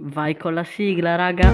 Vai con la sigla, raga.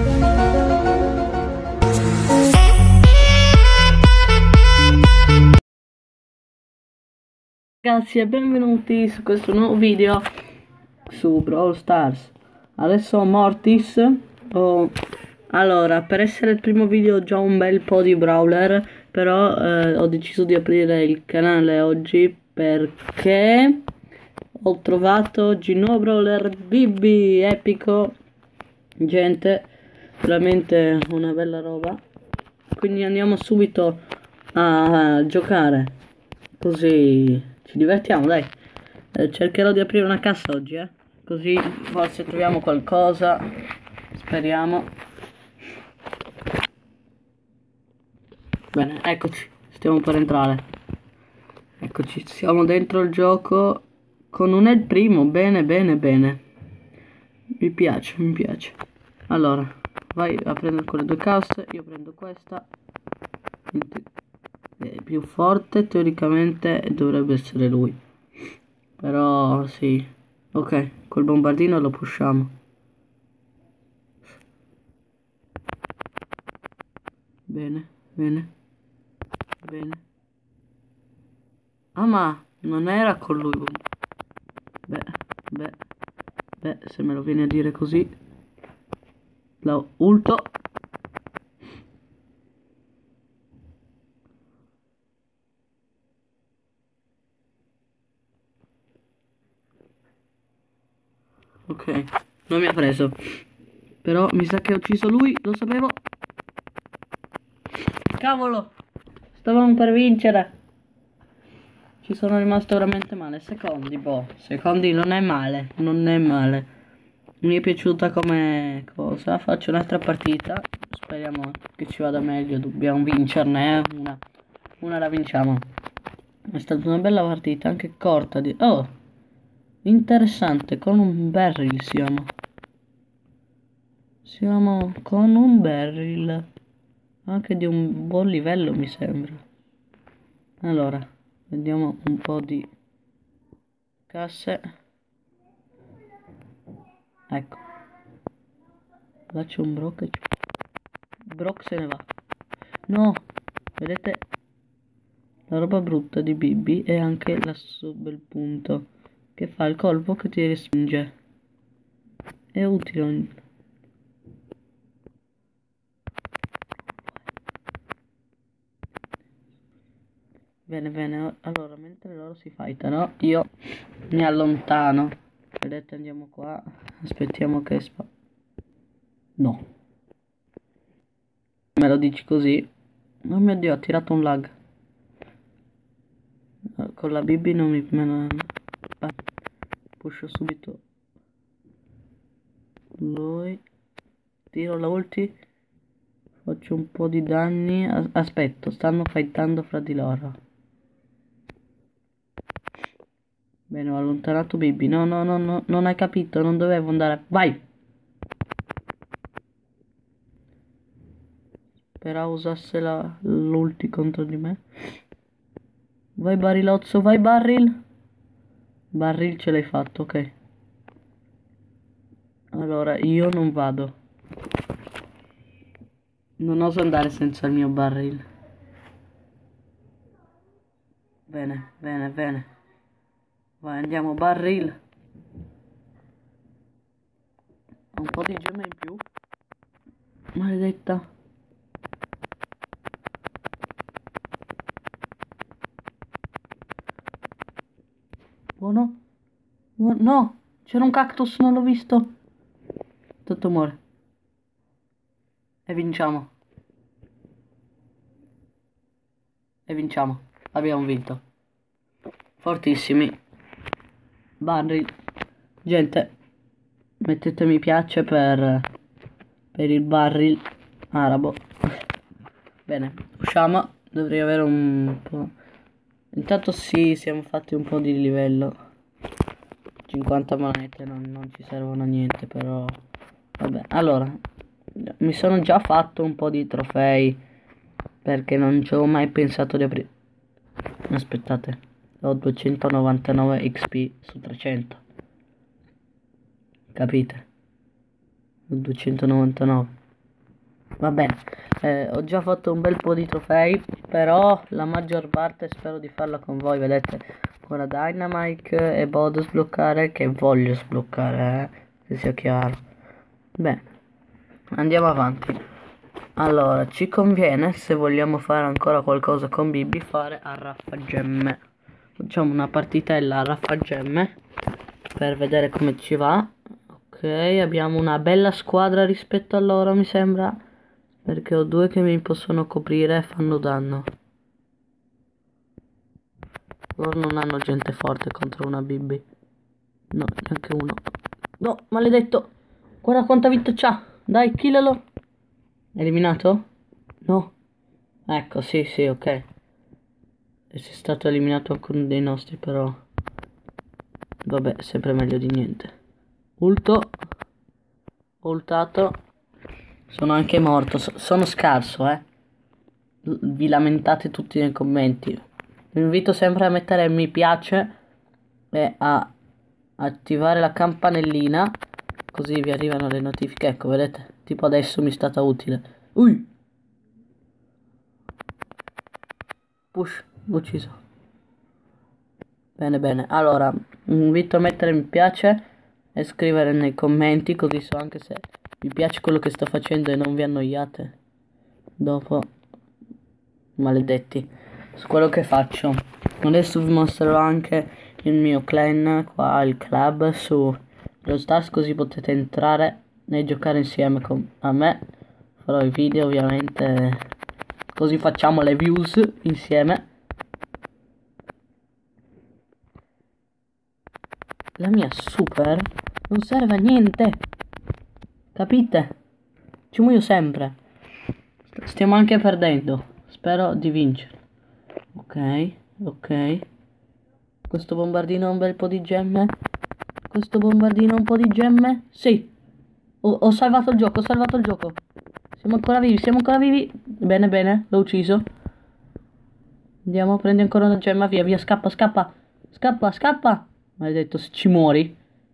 Ragazzi e benvenuti su questo nuovo video su Brawl Stars. Adesso ho Mortis. Allora, per essere il primo video ho già un bel po' di brawler, però ho deciso di aprire il canale oggi perché ho trovato oggi il nuovo brawler Bibi epico. Gente, veramente una bella roba. Quindi andiamo subito a giocare, così ci divertiamo, dai. Cercherò di aprire una cassa oggi, così forse troviamo qualcosa, speriamo. Bene, eccoci, stiamo per entrare. Eccoci, siamo dentro il gioco con un il primo, bene, bene, bene. Mi piace, mi piace. Allora, vai a prendere quelle due casse, io prendo questa. È più forte, teoricamente dovrebbe essere lui. Però sì. Ok, col bombardino lo pushiamo. Bene, bene, bene. Ah, ma non era con lui. Beh, se me lo viene a dire così. La ulto. Ok, non mi ha preso. Però mi sa che ho ucciso lui, lo sapevo. Cavolo! Stavamo per vincere. Ci sono rimasto veramente male. Secondi, boh. Secondi non è male. Non è male. Mi è piaciuta come cosa. Faccio un'altra partita. Speriamo che ci vada meglio. Dobbiamo vincerne. Una la vinciamo. È stata una bella partita. Anche corta. Oh! Interessante. Con un barrel siamo. Siamo con un barrel. Anche di un buon livello mi sembra. Allora, vediamo un po' di casse. Ecco. Faccio un Brock e Brock se ne va. No, vedete la roba brutta di Bibi è anche lassù bel punto che fa il colpo che ti respinge. È utile. Bene, bene, allora mentre loro si fightano io mi allontano. Vedete, andiamo qua, aspettiamo che no. Me lo dici così? Oh mio Dio, ho tirato un lag. Con la Bibi non mi... pusho subito lui. Tiro la ulti. Faccio un po' di danni. Aspetto, stanno fightando fra di loro. Bene, ho allontanato Bibi. No, non hai capito, non dovevo andare. Vai! Però usasse l'ulti contro di me. Vai Barilozzo, vai Barril. Barril ce l'hai fatto, ok. Allora, io non vado. Non oso andare senza il mio Barril. Bene, bene, bene. Vai, andiamo, Barril. Un po' di gemme in più. Maledetta. Buono. No, c'era un cactus, non l'ho visto. Tutto muore. E vinciamo. E vinciamo. Abbiamo vinto. Fortissimi. Barril. Gente, mettete mi piace per il barril arabo. Bene, usciamo. Dovrei avere un po'. Intanto sì, siamo fatti un po' di livello. 50 monete non ci servono a niente, però vabbè. Allora, mi sono già fatto un po' di trofei perché non ci ho mai pensato di aprire. Aspettate, ho 299 XP su 300, capite? 299. Va bene, ho già fatto un bel po' di trofei, però la maggior parte spero di farla con voi, vedete, ora Dynamite e Bo da sbloccare, che voglio sbloccare, che sia chiaro. Bene, andiamo avanti. Allora, ci conviene, se vogliamo fare ancora qualcosa con Bibi, fare a raffagemme. Facciamo una partitella a raffagemme, per vedere come ci va. Ok, abbiamo una bella squadra rispetto a loro, mi sembra. Perché ho due che mi possono coprire e fanno danno. Loro non hanno gente forte contro una Bibi. No, neanche uno. No, maledetto. Guarda quanta vita c'ha. Dai, killalo. Eliminato? No. Ecco, sì, sì, ok. E sei stato eliminato anche uno dei nostri, però. Vabbè, sempre meglio di niente. Ulto. Ultato. Sono anche morto. Sono scarso, Vi lamentate tutti nei commenti. Vi invito sempre a mettere mi piace e a attivare la campanellina, così vi arrivano le notifiche. Ecco, vedete? Tipo adesso mi è stata utile. Ui! Push, l'ho ucciso. Bene, bene. Allora, vi invito a mettere mi piace e scrivere nei commenti, così so anche se vi piace quello che sto facendo e non vi annoiate dopo. Maledetti, su quello che faccio. Adesso vi mostrerò anche il mio clan qua, il club su Brawl Stars, così potete entrare e giocare insieme con a me. Farò i video ovviamente, così facciamo le views insieme. La mia super non serve a niente, capite? Ci muoio sempre. Stiamo anche perdendo. Spero di vincere. Ok, ok. Questo bombardino ha un bel po' di gemme. Questo bombardino ha un po' di gemme. Sì. Ho salvato il gioco, ho salvato il gioco. Siamo ancora vivi, siamo ancora vivi. Bene, bene, l'ho ucciso. Andiamo, prendi ancora una gemma, via, via, scappa, scappa. Scappa, scappa. Maledetto, se ci muori.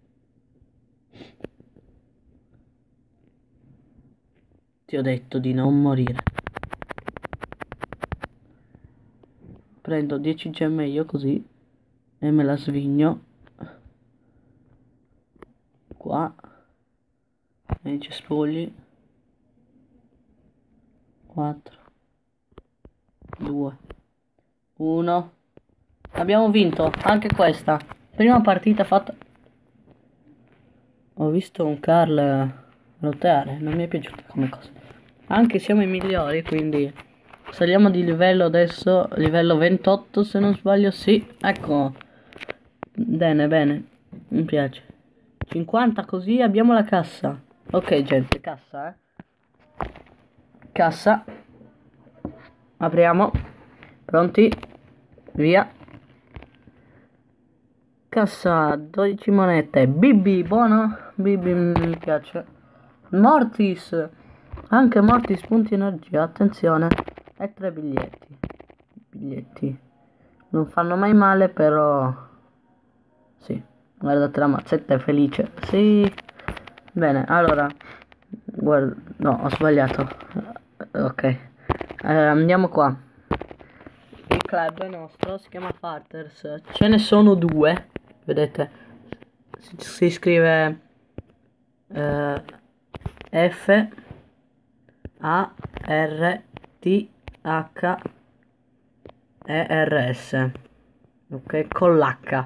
Ti ho detto di non morire. Prendo 10 gemme io così e me la svigno qua nei cespugli. 4 2 1. Abbiamo vinto anche questa prima partita fatta. Ho visto un Carl rotare, non mi è piaciuto come cosa, anche siamo i migliori, quindi saliamo di livello adesso, livello 28 se non sbaglio. Sì, ecco, bene, bene, mi piace. 50, così abbiamo la cassa. Ok gente, cassa, cassa. Apriamo. Pronti? Via. Cassa, 12 monete. Bibi, buono. Bibi mi piace. Mortis. Anche Mortis, punti energia. Attenzione. E 3 biglietti. Biglietti. Non fanno mai male, però. Sì. Guardate la mazzetta, è felice. Sì. Bene, allora. Guarda. No, ho sbagliato. Ok. Andiamo qua. Il club nostro si chiama Farters. Ce ne sono due. Vedete? Si scrive F A R T H E R S. Ok, con l'H.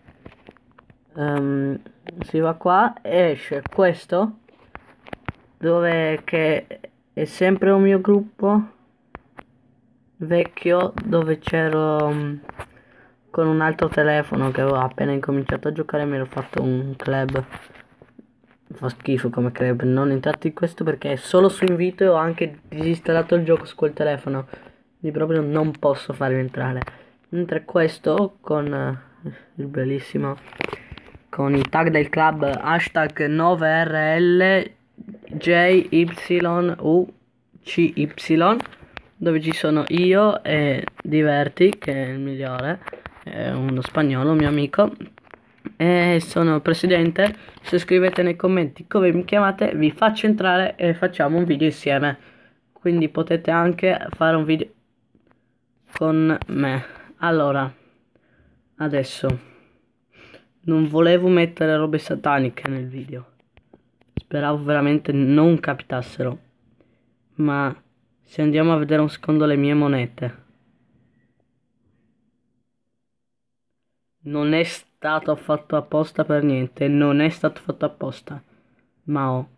Si va qua e esce questo, dove che è sempre un mio gruppo vecchio, dove c'ero con un altro telefono che avevo appena incominciato a giocare. Mi ero fatto un club, fa schifo come club, non entrate in questo perché è solo su invito e ho anche disinstallato il gioco su quel telefono, quindi proprio non posso farvi entrare. Mentre questo con il bellissimo, con i tag del club hashtag 9RLJYUCY, dove ci sono io e Diverti, che è il migliore, è uno spagnolo, mio amico, sono il presidente. Se scrivete nei commenti come mi chiamate, vi faccio entrare e facciamo un video insieme. Quindi potete anche fare un video con me. Allora, adesso non volevo mettere robe sataniche nel video. Speravo veramente non capitassero. Ma se andiamo a vedere un secondo le mie monete, non è stato fatto apposta per niente. Non è stato fatto apposta. Ma ho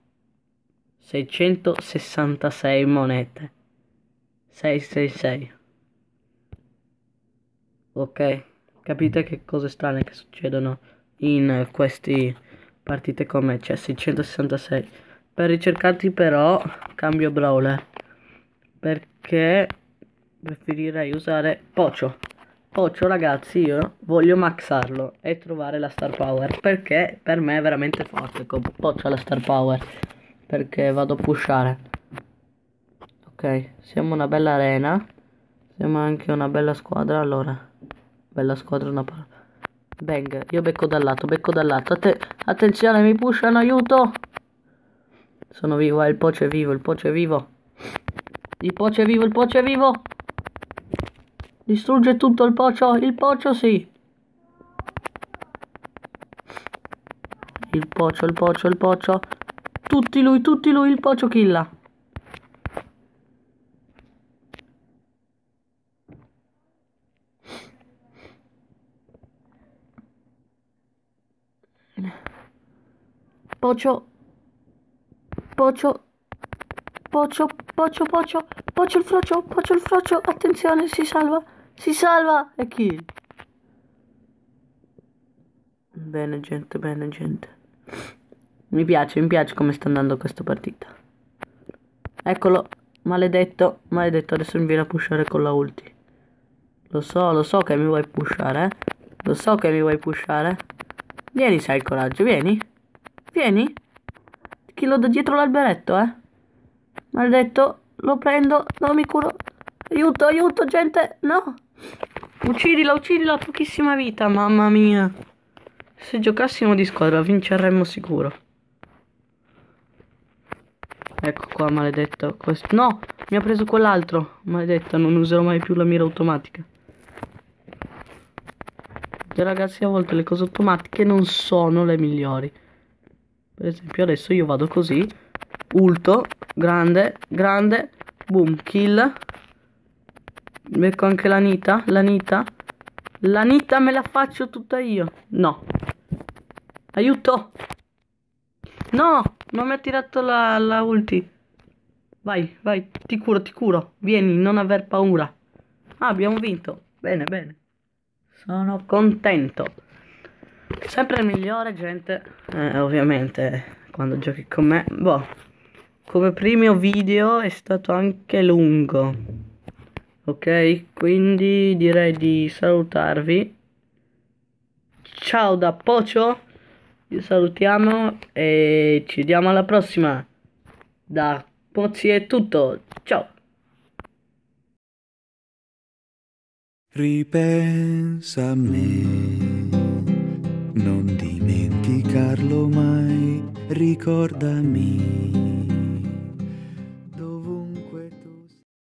666 monete. 666. Ok? Capite che cose strane che succedono in queste partite con me? Cioè 666. Per ricercarti però cambio brawler. Perché preferirei usare Pocio. Pocio, ragazzi, io voglio maxarlo e trovare la star power. Perché per me è veramente forte con Pocio la star power. Perché vado a pushare. Ok, siamo una bella arena. Siamo anche una bella squadra. Allora, bella squadra, una parola. Bang, io becco dal lato, attenzione, mi pushano, aiuto. Sono vivo, il Pocio è vivo, il Pocio è vivo. Il Pocio è vivo, il Pocio è vivo. Distrugge tutto il Pocio sì. Il Pocio, il Pocio, il Pocio. Tutti lui, il Pocio killa. Pocio. Pocio. Pocio, Pocio, Pocio. Pocio il frocio, Pocio il frocio. Attenzione, si salva. Si salva. E kill. Bene, gente, bene, gente. Mi piace come sta andando questa partita. Eccolo, maledetto, maledetto, adesso mi viene a pushare con la ulti. Lo so che mi vuoi pushare, Lo so che mi vuoi pushare. Vieni, se hai il coraggio, vieni. Vieni. Killo da dietro l'alberetto, Maledetto, lo prendo, no, mi curo. Aiuto, aiuto, gente, no. Uccidila, uccidila, pochissima vita, mamma mia. Se giocassimo di squadra vinceremmo sicuro. Ecco qua, maledetto. No, mi ha preso quell'altro. Maledetto, non userò mai più la mira automatica. E ragazzi, a volte le cose automatiche non sono le migliori. Per esempio adesso io vado così. Ulto, grande, grande. Boom, kill. Becco anche la Nita. La Nita me la faccio tutta io. No. Aiuto. No, non mi ha tirato la ulti. Vai, vai, ti curo. Vieni, non aver paura. Ah, abbiamo vinto. Bene, bene. Sono contento. Sempre il migliore, gente. Ovviamente, quando giochi con me. Boh, come primo video è stato anche lungo. Ok, quindi direi di salutarvi. Ciao da Pocio. Vi salutiamo e ci vediamo alla prossima. Da Pozzi è tutto. Ciao. Ripensa a me, non dimenticarlo mai, ricordami.